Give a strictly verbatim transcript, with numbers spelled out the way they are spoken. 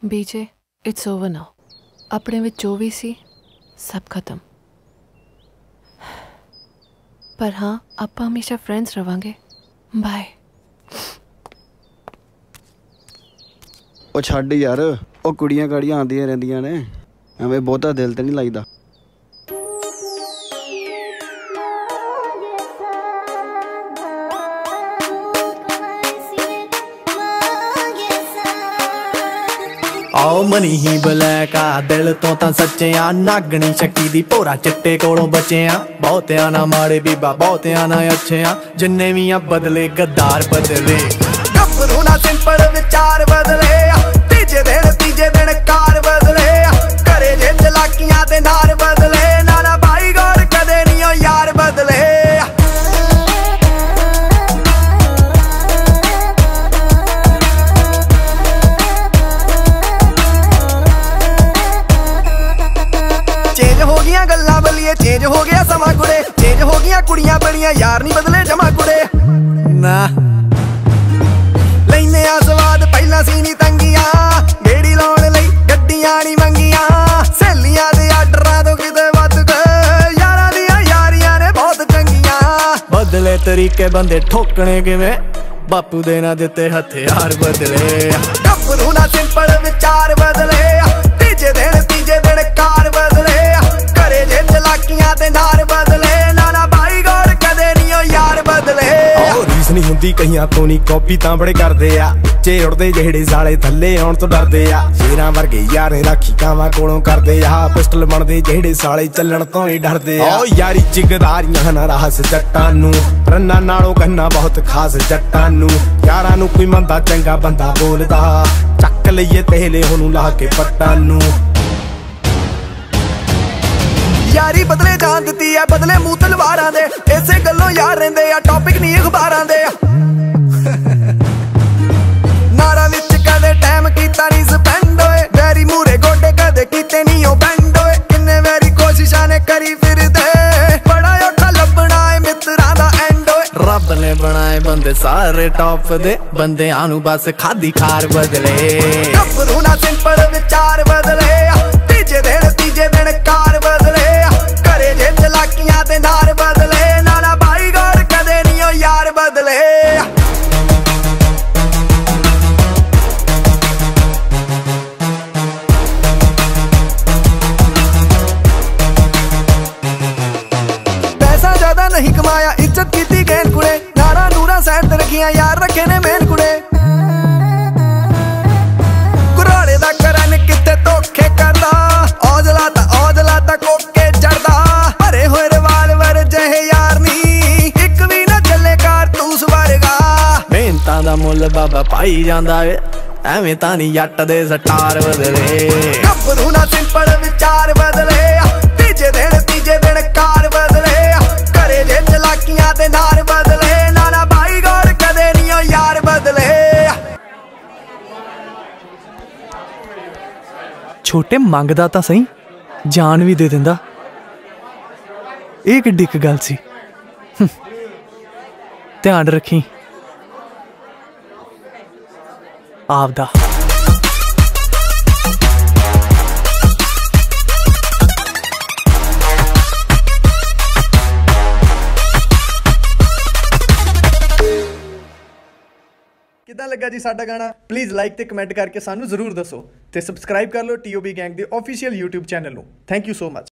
BJ it's over now. अपने विच जो भी सी सब खत्म। पर हाँ आपां हमेशा फ्रेंड्स रवांगे। बाय। ओ छड्ड यार, ओ कुड़ियां काड़ियां आंदियां रहिंदियां ने, एवें बहुता दिल ते नहीं लगदा। आओ मनी ही ब्लैक आ दिल तो ता सच्चे आ, नागनी शक्ति दी भोरा चिट्टे कोलों बचे आ। बहुतिया ना माड़े बीबा बहुतिया ना अच्छे आ, जिन्ने भी आ बदले गद्दार बदले। गब्बरू ना सिंपल विचार बदले, तीजे दिन तीजे दिन कार बदले, करे जे चलाकियां ते नार बदले, नाना भाई गौर कदे नहीं ओ यार बदले। चेंज हो गया गल्ला बलिए, चेंज हो गया समा कुड़े, चेंज हो गया कुड़ियां बड़ियां, यार नहीं बदले जमा कुड़े ना। लेने आ स्वाद पहला सी नी तंगियां, गेड़ी लाउण लई गड्डियां नहीं मंगियां, सहेलियां दे आर्डरां तो किते वध गए, यारां दियां यारियां ने बहुत चंगियां। बदले तरीके बंदे ठोकने किवें, बापू दे ना दिते हथियार बदले। गब्बरू ना सिंपल विचार बदले, तीजे दिन तीजे दिन कार बदले, करे जे चलाकियां ते नार बदले, नाना भाई गौर कदे नहीं ओ यार बदले। रीस नहीं हुंदी कईयां तो नहीं कॉपी तां बड़े करदे आ, चे उड़दे जेड़े साले थल्ले आउण तो डरदे आ, शेरां वर्गे यारे राखी कावां कोलों करदे आ, पिस्टल बनदे जेड़े साले चलण तो ही डरदे आ। ओ यारी जिगदारियां ना रहस जट्टां नू, रन्ना नालों गन्ना बहुत खास जट्टां नू, यारां नू कोई मंदा चंगा बंदा बोलदा, चक लईए तेले होनू ला के पट्टां नू। यारी बदले जान दित्ती है बदले मूंह तलवारां दे, इसे गल्लों यार रहिंदे आ टॉपिक नहीं अखबारां दे। नारा विच कदे टाइम कीता नहीं स्पेंड होए, वैरी मूरे गोडे कदे कीते नहीं ओ बैंड होए, किन्ने वैरी कोशिशां ने करी फिरदे, बड़ा औखा लभना है मित्रां दा एंड होए। रब ने बनाए बंदे सारे टॉप दे, बंदेआं नू बस खादी खार बदले। गब्बरू ना सिंपल विचार बदले, तीजे दिन तीजे दिन कार बदले, करे जे चलाकियां ते नार बदले, नाना भाई गौर कदे नहीं ओ यार बदले। पैसा ज्यादा नहीं कमाया इज्जत कीती गैन कुड़े, नारा नूरा सैड ते रखियां यार रखे ने मेन कुड़े। घराड़े दा करन किते धोखे करदा, औजला ता औजला ता कोके चढ़दा, भरे होए रिवाल्वर जहे यार नी, इक भी ना चले कारतूस वर्गा। मेहनतां दा मुੱਲ बाबा पाई जांदा वे, एवें तां नी जट दे सटार बदले। गब्बरू ना सिंपल विचार बदले, तीजे दिन तीजे दिन कार बदले, करे जे चलाकियां ते नार बदले, नाना भाई गौर कदे नहीं ओ यार बदले। छोटे मंगदा तां सही जान भी दे दिंदा, ਇਹ किड्डी क गल सी। ध्यान रखी आपदा। किदां लगा जी साडा गाना? प्लीज़ लाइक ते कमेंट करके सानू जरूर दसो, ते सबसक्राइब कर लो टी ओ बी गैंग दे ऑफिशियल यूट्यूब चैनल नू। Thank you so much.